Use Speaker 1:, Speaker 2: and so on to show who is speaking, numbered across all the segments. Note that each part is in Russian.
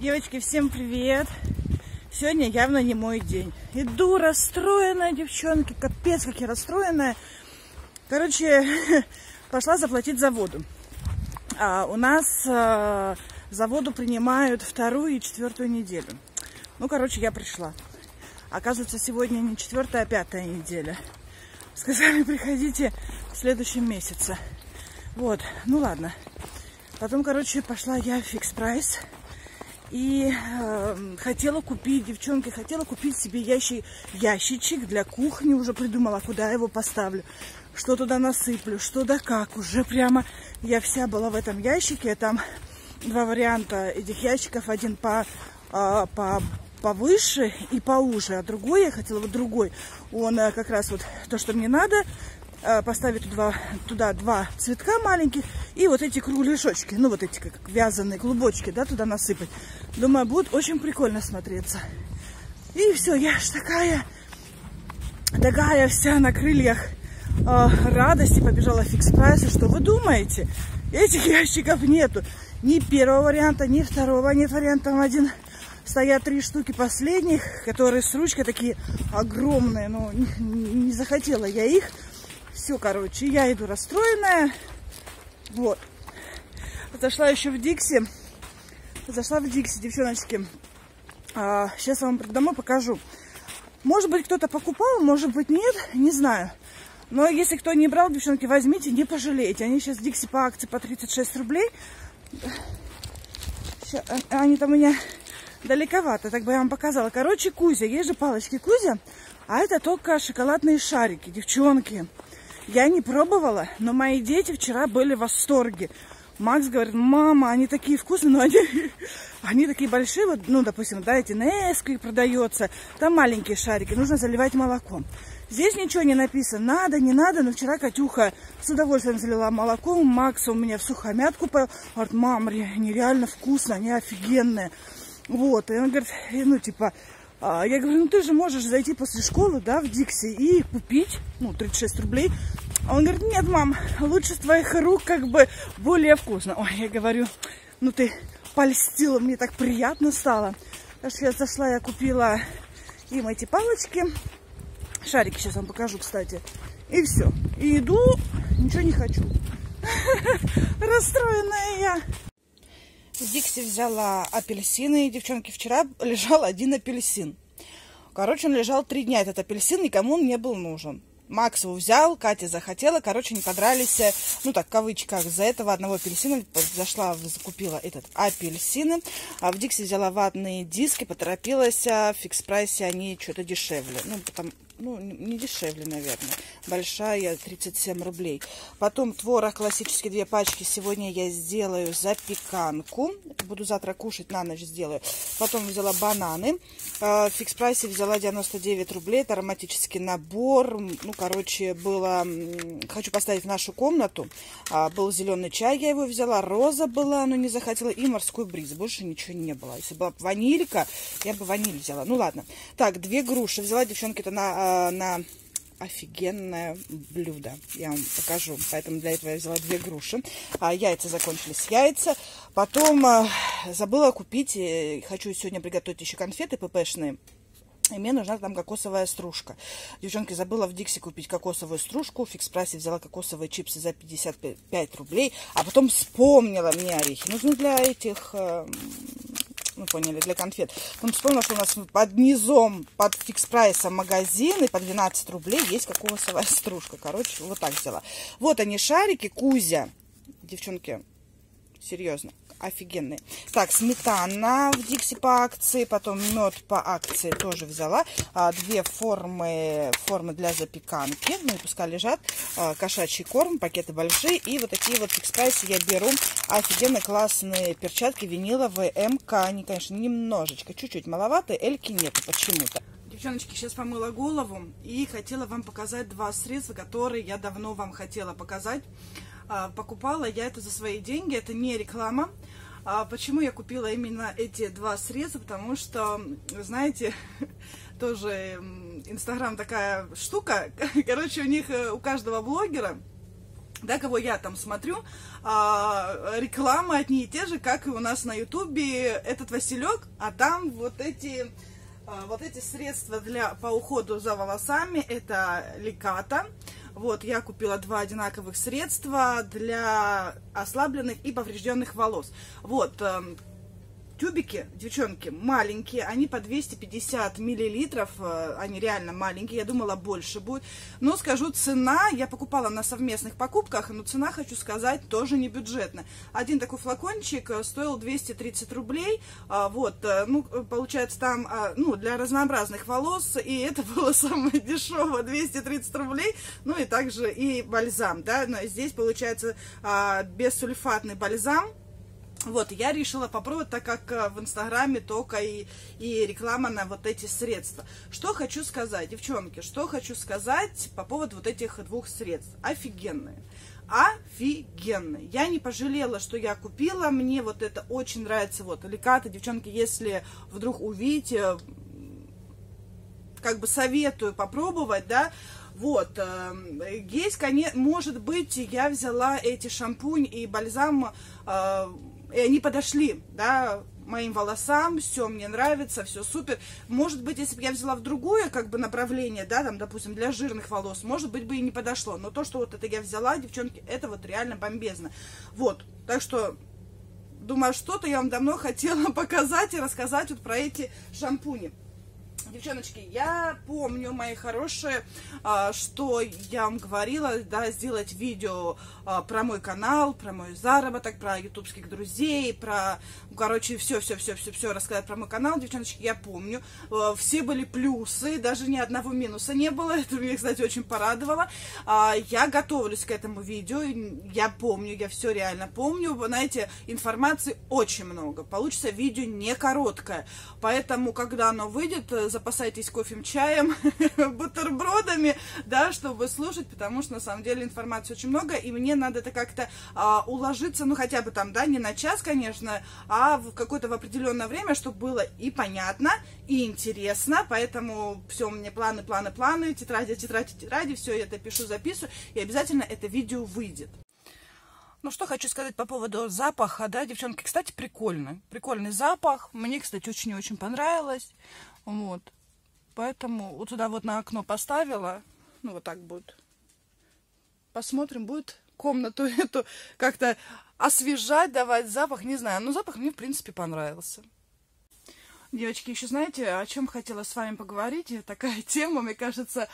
Speaker 1: Девочки, всем привет! Сегодня явно не мой день. Иду расстроенная, девчонки, капец, как я расстроенная. Короче, пошла заплатить за воду. У нас за воду принимают 2-ю и 4-ю неделю. Ну, короче, я пришла. Оказывается, сегодня не 4-я, а 5-я неделя. Сказали, приходите в следующем месяце. Вот, ну ладно. Потом, короче, пошла я в Fix Price. И хотела купить, девчонки, хотела купить себе ящичек для кухни. Уже придумала, куда я его поставлю, что туда насыплю, что да как. Уже прямо я вся была в этом ящике. Там два варианта этих ящиков. Один повыше и поуже, а другой, я хотела вот другой. Он как раз вот то, что мне надо. Поставить туда два цветка маленьких и вот эти кругляшочки, ну вот эти как вязаные клубочки, да, туда насыпать. Думаю, будет очень прикольно смотреться. И все, я ж такая вся на крыльях радости побежала в Fix Price. Что вы думаете? Этих ящиков нету. Ни первого варианта, ни второго. Нет варианта, там один. Стоят 3 штуки последних, которые с ручкой такие огромные. Но не захотела я их. Все, короче, я иду расстроенная. Вот. Зашла еще в Дикси. Зашла в Дикси, девчоночки. Сейчас вам домой покажу. Может быть, кто-то покупал, может быть, нет, не знаю. Но если кто не брал, девчонки, возьмите, не пожалеете. Они сейчас в Дикси по акции по 36 рублей. Сейчас, они там у меня далековато, так бы я вам показала. Короче, Кузя, есть же палочки Кузя, а это только шоколадные шарики, девчонки. Я не пробовала, но мои дети вчера были в восторге. Макс говорит: мама, они такие вкусные, но они такие большие. Вот, ну, допустим, да, эти Несквик продается. Там маленькие шарики, нужно заливать молоком. Здесь ничего не написано, надо, не надо. Но вчера Катюха с удовольствием залила молоком. Макс у меня в сухомятку поел. Говорит: мам, они реально вкусные, они офигенные. Вот, и он говорит, ну, типа... Я говорю, ну ты же можешь зайти после школы, да, в Дикси и купить, ну, 36 рублей. А он говорит: нет, мам, лучше с твоих рук, как бы, более вкусно. Ой, я говорю, ну ты польстила, мне так приятно стало. Так что я зашла, я купила им эти палочки. Шарики сейчас вам покажу, кстати. И все. И иду, ничего не хочу. Расстроенная я. В Дикси взяла апельсины. Девчонки, вчера лежал один апельсин. Короче, он лежал 3 дня, этот апельсин, никому он не был нужен. Макс его взял, Катя захотела. Короче, не подрались, ну так, в кавычках, за этого одного апельсина. Зашла, закупила этот апельсины. А в Дикси взяла ватные диски, поторопилась. В Fix Price они что-то дешевле. Ну, потом... Ну, не дешевле, наверное. Большая, 37 рублей. Потом творог классический, 2 пачки. Сегодня я сделаю запеканку. Буду завтра кушать, на ночь сделаю. Потом взяла бананы. В Fix Price взяла 99 рублей. Это ароматический набор. Ну, короче, было... Хочу поставить в нашу комнату. Был зеленый чай, я его взяла. Роза была, но не захотела. И морской бриз. Больше ничего не было. Если была ванилька, я бы ваниль взяла. Ну, ладно. Так, 2 груши взяла, девчонки, это на офигенное блюдо. Я вам покажу. Поэтому для этого я взяла 2 груши. Яйца закончились. Яйца. Потом забыла купить. Хочу сегодня приготовить еще конфеты ППшные. И мне нужна там кокосовая стружка. Девчонки, забыла в Дикси купить кокосовую стружку. В Fix Price взяла кокосовые чипсы за 55 рублей. А потом вспомнила, мне орехи нужны для этих... Ну, поняли, для конфет. Потом вспомнила, что у нас под низом, под Fix Price магазин, и по 12 рублей есть кокосовая стружка. Короче, вот так взяла. Вот они, шарики Кузя. Девчонки, серьезно, офигенные. Так, сметана в Дикси по акции, потом мед по акции тоже взяла. 2 формы для запеканки, ну и пускай лежат. Кошачий корм, пакеты большие. И вот такие вот в Fix Price я беру офигенно классные перчатки виниловые МК. Они, конечно, немножечко, чуть-чуть маловато, Эльки нету почему-то. Девчоночки, сейчас помыла голову и хотела вам показать 2 средства, которые я давно вам хотела показать. Покупала я это за свои деньги, это не реклама. Почему я купила именно эти 2 средства? Потому что, знаете, тоже Инстаграм такая штука. Короче, у них, у каждого блогера да, кого я там смотрю, рекламы одни и те же, как и у нас на ютубе, этот Василек, а там вот эти средства по уходу за волосами, это Леката. Вот, я купила 2 одинаковых средства для ослабленных и поврежденных волос. Вот, тюбики, девчонки, маленькие, они по 250 миллилитров, они реально маленькие, я думала больше будет, но скажу, цена, я покупала на совместных покупках, но цена, хочу сказать, тоже не бюджетная. Один такой флакончик стоил 230 рублей, вот, ну, получается там, ну, для разнообразных волос, и это было самое дешевое, 230 рублей, ну, и также и бальзам, да, но здесь, получается, бессульфатный бальзам. Вот, я решила попробовать, так как в Инстаграме только и реклама на вот эти средства. Что хочу сказать, девчонки, что хочу сказать по поводу вот этих 2 средств. Офигенные. Офигенные. Я не пожалела, что я купила. Мне вот это очень нравится. Вот, Леката, девчонки, если вдруг увидите, как бы советую попробовать, да. Вот, есть, конечно, может быть, я взяла эти шампунь и бальзам, и они подошли, да, моим волосам, все мне нравится, все супер. Может быть, если бы я взяла в другое, как бы, направление, да, там, допустим, для жирных волос, может быть, бы и не подошло. Но то, что вот это я взяла, девчонки, это вот реально бомбезно. Вот, так что, думаю, что-то я вам давно хотела показать и рассказать вот про эти шампуни. Девчоночки, я помню, мои хорошие, что я вам говорила, да, сделать видео про мой канал, про мой заработок, про ютубских друзей, про, короче, все рассказать про мой канал. Девчоночки, я помню, все были плюсы, даже ни одного минуса не было, это меня, кстати, очень порадовало. Я готовлюсь к этому видео, я помню, я все реально помню, знаете, информации очень много, получится видео не короткое, поэтому, когда оно выйдет, запасайтесь кофе, чаем, бутербродами, да, чтобы слушать, потому что, на самом деле, информации очень много, и мне надо это как-то уложиться, ну, хотя бы там, да, не на час, конечно, а в какое-то в определенное время, чтобы было и понятно, и интересно, поэтому все, у меня планы, тетради, все это пишу, записываю, и обязательно это видео выйдет. Ну, что хочу сказать по поводу запаха, да, девчонки, кстати, прикольный запах, мне, кстати, очень и очень понравилось. Вот, поэтому вот сюда вот на окно поставила, ну вот так будет. Посмотрим, будет комнату эту как-то освежать, давать запах, не знаю, но запах мне, в принципе, понравился. Девочки, еще знаете, о чем хотела с вами поговорить? Такая тема, мне кажется,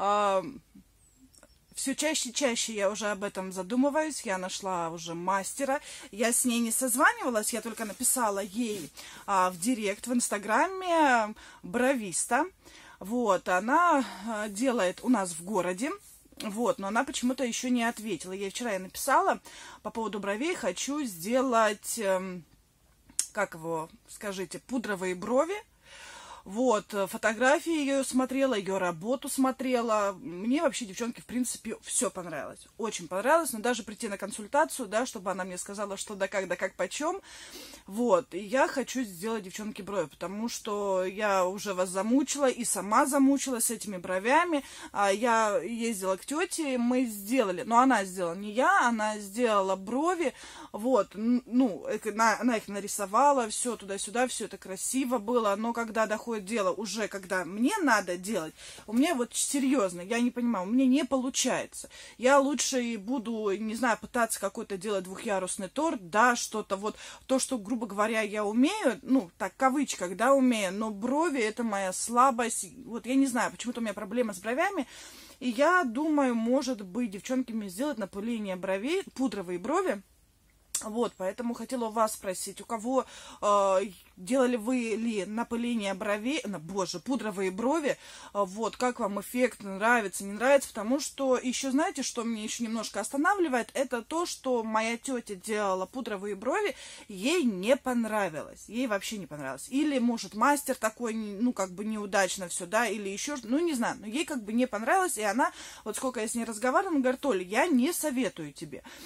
Speaker 1: все чаще и чаще я уже об этом задумываюсь, я нашла уже мастера, я с ней не созванивалась, я только написала ей в директ в Инстаграме, бровиста, вот, она делает у нас в городе, вот, но она почему-то еще не ответила, ей вчера я написала по поводу бровей, хочу сделать, как его, скажите, пудровые брови. Вот, фотографии ее смотрела, ее работу смотрела. Мне вообще, девчонки, в принципе, все понравилось. Очень понравилось, но даже прийти на консультацию, да, чтобы она мне сказала, что да как почем. Вот, и я хочу сделать, девчонки, брови, потому что я уже вас замучила и сама замучилась с этими бровями. Я ездила к тете, мы сделали, но она сделала, не я, она сделала брови, вот, ну, она их нарисовала, все туда-сюда, все это красиво было, но когда доходит дело уже, когда мне надо делать, у меня вот серьезно, я не понимаю, у меня не получается. Я лучше и буду, не знаю, пытаться какой-то делать двухъярусный торт, да, что-то вот, то, что, грубо говоря, я умею, ну, так, в кавычках, да, умею, но брови — это моя слабость, вот я не знаю, почему-то у меня проблема с бровями, и я думаю, может быть, девчонки, мне сделать напыление бровей, пудровые брови. Вот, поэтому хотела у вас спросить, у кого делали вы ли напыление бровей, боже, пудровые брови, вот, как вам эффект, нравится, не нравится, потому что еще, знаете, что меня еще немножко останавливает, это то, что моя тетя делала пудровые брови, ей не понравилось, ей вообще не понравилось, или, может, мастер такой, ну, как бы неудачно все, да, или еще, ну, не знаю, но ей как бы не понравилось, и она, вот сколько я с ней разговаривала, она говорит: Оля, я не советую тебе.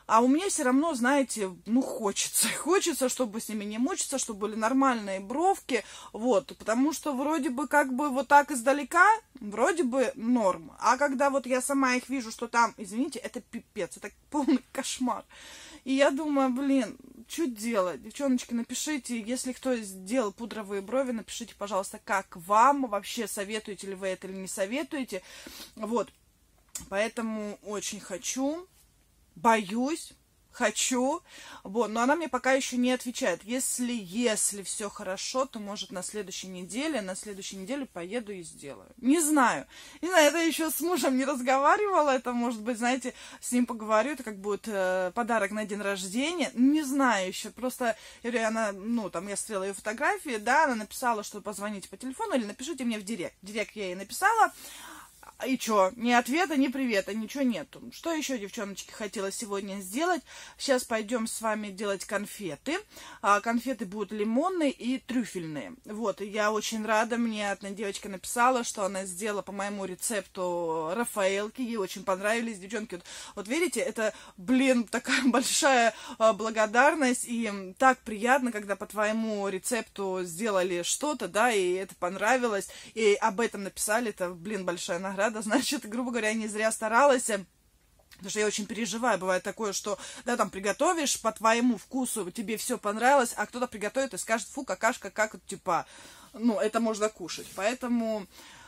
Speaker 1: А у меня все равно, знаете, ну, хочется, чтобы с ними не мучиться, чтобы были нормальные бровки, вот, потому что вроде бы как бы вот так издалека, вроде бы норм, а когда вот я сама их вижу, что там, извините, это пипец, это полный кошмар. И я думаю, блин, что делать? Девчоночки, напишите, если кто сделал пудровые брови, напишите, пожалуйста, как вам, вообще советуете ли вы это или не советуете, вот, поэтому очень хочу. Боюсь, хочу, вот, но она мне пока еще не отвечает. Если все хорошо, то, может, на следующей неделе поеду и сделаю. Не знаю, это еще с мужем не разговаривала, это, может быть, знаете, с ним поговорю, это как будет подарок на день рождения, не знаю еще, просто, она, я смотрела ее фотографии, да, она написала, что позвоните по телефону или напишите мне в директ. В директ я ей написала. И что? Ни ответа, ни привета, ничего нету. Что еще, девчоночки, хотела сегодня сделать? Сейчас пойдем с вами делать конфеты. Конфеты будут лимонные и трюфельные. Вот, и я очень рада. Мне одна девочка написала, что она сделала по моему рецепту рафаэлки. Ей очень понравились, девчонки. Вот видите, это, такая большая благодарность. И так приятно, когда по твоему рецепту сделали что-то, да, и это понравилось. И об этом написали. Это, большая награда. Значит, грубо говоря, я не зря старалась, потому что я очень переживаю. Бывает такое, что, да, там приготовишь по твоему вкусу, тебе все понравилось, а кто-то приготовит и скажет, фу, какашка, как, типа, это можно кушать. Поэтому,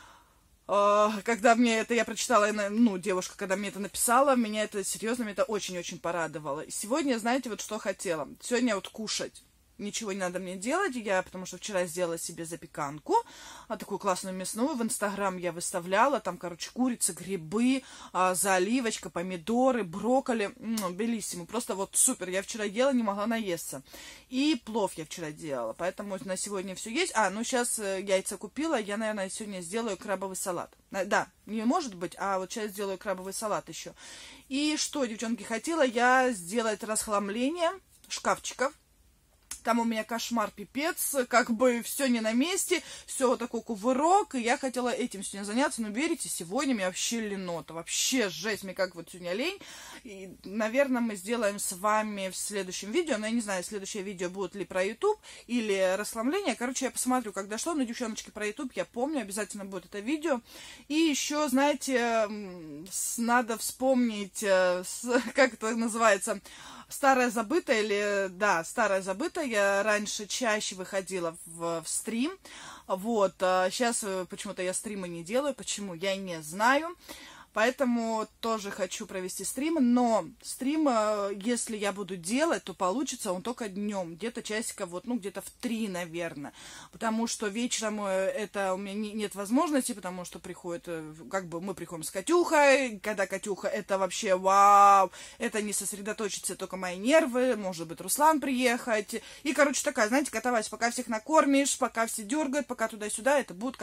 Speaker 1: когда мне это, я прочитала, девушка, когда мне это написала, меня это очень-очень порадовало. И сегодня, знаете, вот что хотела? Сегодня вот кушать. Ничего не надо мне делать, потому что вчера сделала себе запеканку, такую классную мясную, в Инстаграм я выставляла, там, курица, грибы, заливочка, помидоры, брокколи, белиссимо, просто вот супер, я вчера ела, не могла наесться, и плов я вчера делала, поэтому на сегодня все есть, сейчас яйца купила, я, наверное, сегодня сделаю крабовый салат, да, не может быть, а вот сейчас сделаю крабовый салат еще, и что, девчонки, хотела я сделать расхламление шкафчиков. Там у меня кошмар, пипец, все не на месте, все вот такой кувырок, и я хотела этим сегодня заняться, но верите, сегодня мне вообще ленота, вообще жесть, мне сегодня лень, и, наверное, мы сделаем с вами в следующем видео, но я не знаю, следующее видео будет ли про YouTube или расхламление, я посмотрю, когда что, но, девчоночки, про YouTube я помню, обязательно будет это видео, и еще, знаете, надо вспомнить, как это называется, старая забытая или, да, старая забытая, я раньше чаще выходила в стрим, вот, сейчас почему-то я стримы не делаю, почему, я не знаю, поэтому тоже хочу провести стрим, но стрим, если я буду делать, то получится он только днем, где-то часиков, где-то в 3, наверное, потому что вечером это у меня нет возможности, потому что приходит, мы приходим с Катюхой, когда Катюха, это вообще вау, это не сосредоточиться только мои нервы, может быть, Руслан приехать, и, такая, знаете, катавась, пока всех накормишь, пока все дергают, пока туда-сюда, это будет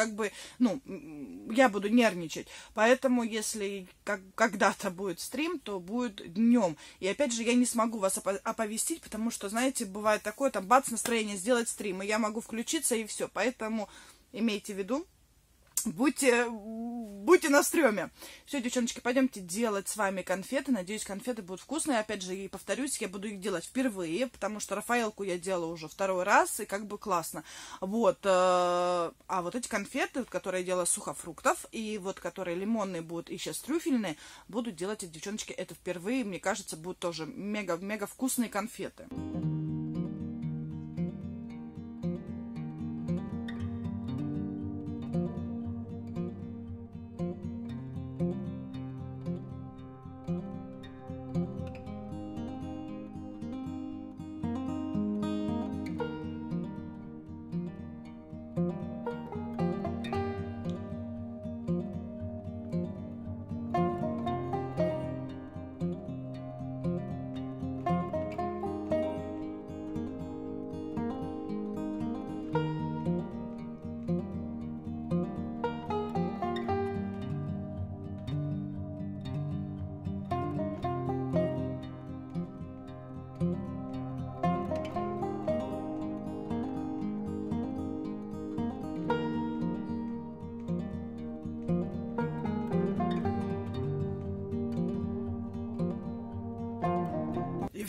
Speaker 1: я буду нервничать, поэтому, если когда-то будет стрим, то будет днем. И опять же, я не смогу вас оповестить, потому что, знаете, бывает такое, там, бац, настроение сделать стрим, и я могу включиться, и все. Поэтому имейте в виду, будьте на стреме. Все, девчоночки, пойдемте делать с вами конфеты. Надеюсь, конфеты будут вкусные. Опять же, и повторюсь, я буду их делать впервые, потому что рафаэлку я делала уже 2-й раз, и классно. Вот. А вот эти конфеты, которые я делала сухофруктов, и вот которые лимонные будут, и сейчас трюфельные, буду делать, девчоночки, это впервые. Мне кажется, будут тоже мега вкусные конфеты.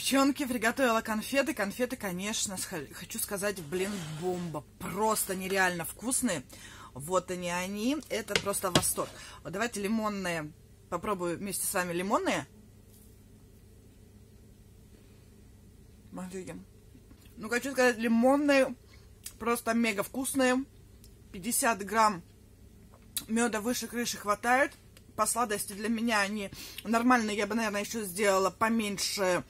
Speaker 1: Девчонки, приготовила конфеты. Конфеты, конечно, хочу сказать, блин, бомба. Просто нереально вкусные. Вот они. Это просто восторг. Вот давайте лимонные. Попробую вместе с вами лимонные. Смотрите. Ну, хочу сказать, лимонные. Просто мега вкусные. 50 грамм меда выше крыши хватает. По сладости для меня они нормальные. Я бы, наверное, еще сделала поменьше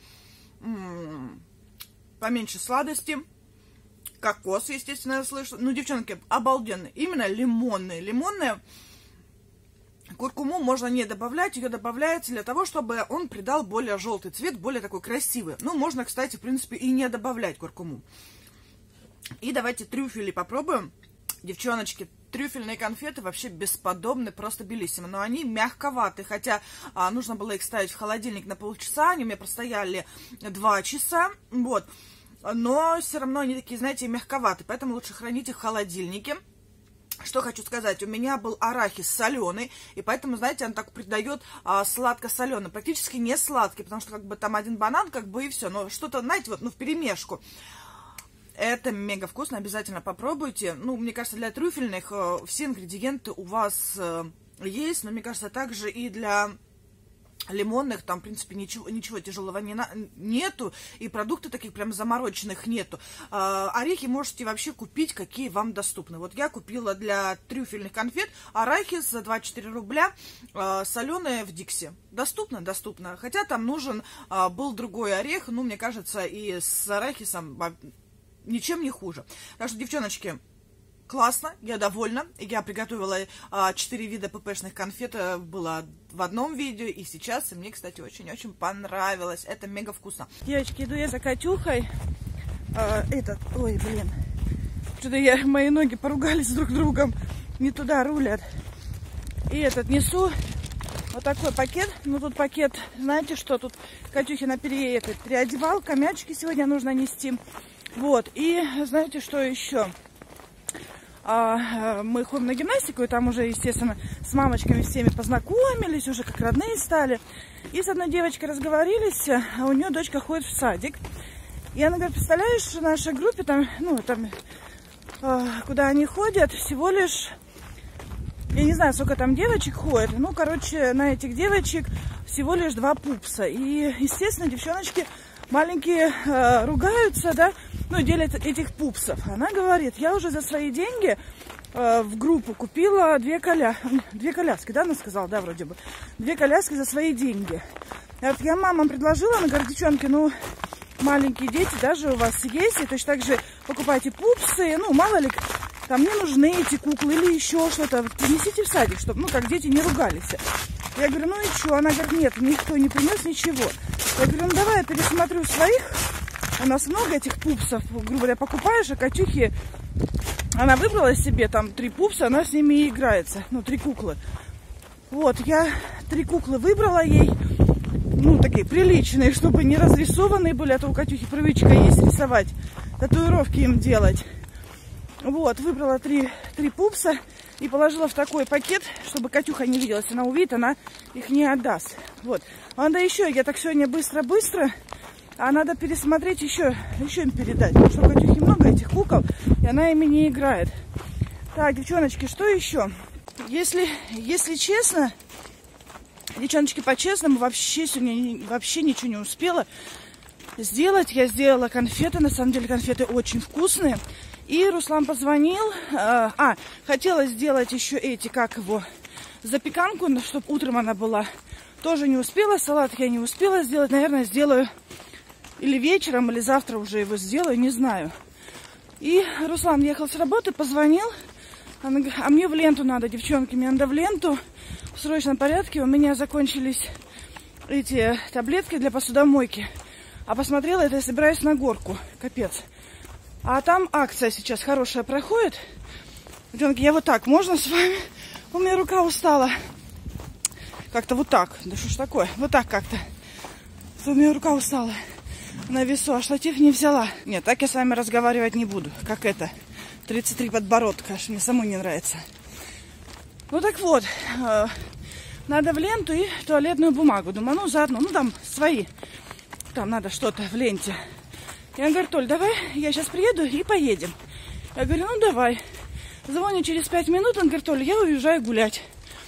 Speaker 1: сладости. Кокос, естественно, я слышу. Ну, девчонки, обалденные. Именно лимонные. Лимонные. Куркуму можно не добавлять. Ее добавляется для того, чтобы он придал более желтый цвет, более такой красивый. Ну, можно, кстати, в принципе, и не добавлять куркуму. И давайте трюфели попробуем. Девчоночки, трюфельные конфеты вообще бесподобны, просто белиссимо. Но они мягковаты, хотя нужно было их ставить в холодильник на полчаса. Они у меня простояли 2 часа, вот. Но все равно они такие, знаете, мягковаты, поэтому лучше хранить их в холодильнике. Что хочу сказать, у меня был арахис соленый, и поэтому, знаете, он так придает сладко-соленый. Практически не сладкий, потому что как бы там один банан, как бы и все. Но что-то, знаете, вот, ну, вперемешку. Это мега вкусно, обязательно попробуйте. Ну, мне кажется, для трюфельных все ингредиенты у вас есть, но мне кажется, также и для лимонных там, в принципе, ничего тяжелого нету, и продукты таких прям замороченных нету. Орехи можете вообще купить, какие вам доступны. Вот я купила для трюфельных конфет арахис за 24 рубля, соленые в Дикси. Доступно? Доступно. Хотя там нужен был другой орех, ну, мне кажется, и с арахисом ничем не хуже. Так что, девчоночки, классно, я довольна. Я приготовила 4 вида ППшных конфет, было в одном видео, и сейчас, и мне, кстати, очень-очень понравилось. Это мега вкусно. Девочки, иду я за Катюхой. Ой, блин. Что-то мои ноги поругались друг с другом, не туда рулят. И несу вот такой пакет. Ну, тут пакет, знаете что, тут Катюхина переодевалка, мячики сегодня нужно нести. Вот, и знаете, что еще? Мы ходим на гимнастику, и там уже, естественно, с мамочками всеми познакомились, уже как родные стали. И с одной девочкой разговорились, а у нее дочка ходит в садик. И она говорит, представляешь, в нашей группе, там, ну, там, куда они ходят, всего лишь, я не знаю, сколько там девочек ходит, ну, короче, на этих девочек всего лишь 2 пупса. И, естественно, девчоночки маленькие ругаются, да, ну, делят этих пупсов. Она говорит, я уже за свои деньги в группу купила 2 коляски, да, она сказала, да, вроде бы, 2 коляски за свои деньги. Я мамам предложила, она говорит, девчонки, ну, маленькие дети даже у вас есть, и точно так же покупайте пупсы, ну, мало ли, там не нужны эти куклы или еще что-то, принесите в садик, чтобы, ну, как дети не ругались. Я говорю, ну и что? Она говорит, нет, никто не принес ничего. Я говорю, ну давай я пересмотрю своих. У нас много этих пупсов, грубо говоря, покупаешь, а Катюхи, она выбрала себе там 3 пупса, она с ними и играется. Ну, 3 куклы. Вот, я 3 куклы выбрала ей, ну, такие приличные, чтобы не разрисованные были, а то у Катюхи привычка есть рисовать, татуировки им делать. Вот, выбрала 3 пупса и положила в такой пакет, чтобы Катюха не видела. Если она увидит, она их не отдаст. Вот. Надо еще, я так сегодня быстро-быстро, а надо пересмотреть еще им передать. Потому что у Катюхи много этих кукол, и она ими не играет. Так, девчоночки, что еще? Если честно, девчоночки, по-честному, вообще сегодня вообще ничего не успела сделать. Я сделала конфеты, на самом деле конфеты очень вкусные. И Руслан позвонил. Хотела сделать еще запеканку, чтобы утром она была. Тоже не успела. Салат я не успела сделать. Наверное, сделаю или вечером, или завтра уже его сделаю, не знаю. И Руслан ехал с работы, позвонил. Она говорит, а мне в ленту надо, девчонки, мне надо в ленту в срочном порядке. У меня закончились эти таблетки для посудомойки. А посмотрела это, я собираюсь на горку. Капец. А там акция сейчас хорошая проходит. Девчонки, я вот так, можно с вами? У меня рука устала. Как-то вот так. Да что ж такое? Вот так как-то. У меня рука устала на весу, а штатив не взяла. Нет, так я с вами разговаривать не буду. Как это? 33 подбородка, аж мне самой не нравится. Ну так вот. Надо в ленту и туалетную бумагу. Думаю, ну заодно, ну там свои Там надо что-то в ленте. И он говорит: Оль, давай, я сейчас приеду и поедем. Я говорю: ну давай. Звоню через 5 минут, он говорит: Оль, я уезжаю гулять.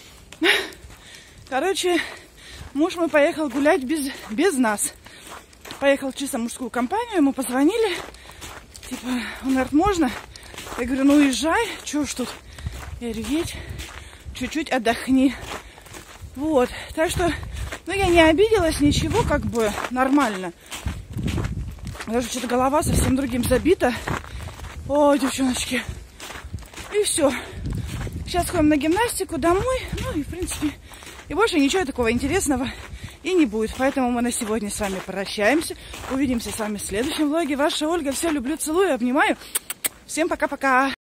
Speaker 1: Короче, муж мой поехал гулять без нас. Поехал в чисто мужскую компанию, ему позвонили. Типа, он говорит: можно? Я говорю: ну уезжай, чё ж тут? Я говорю: едь, чуть-чуть отдохни. Вот, так что, ну я не обиделась, ничего, как бы нормально. Даже что-то голова совсем другим забита. О, девчоночки. И все. Сейчас ходим на гимнастику домой. Ну и, в принципе, и больше ничего такого интересного и не будет. Поэтому мы на сегодня с вами прощаемся. Увидимся с вами в следующем влоге. Ваша Ольга. Все, люблю, целую, обнимаю. Всем пока-пока.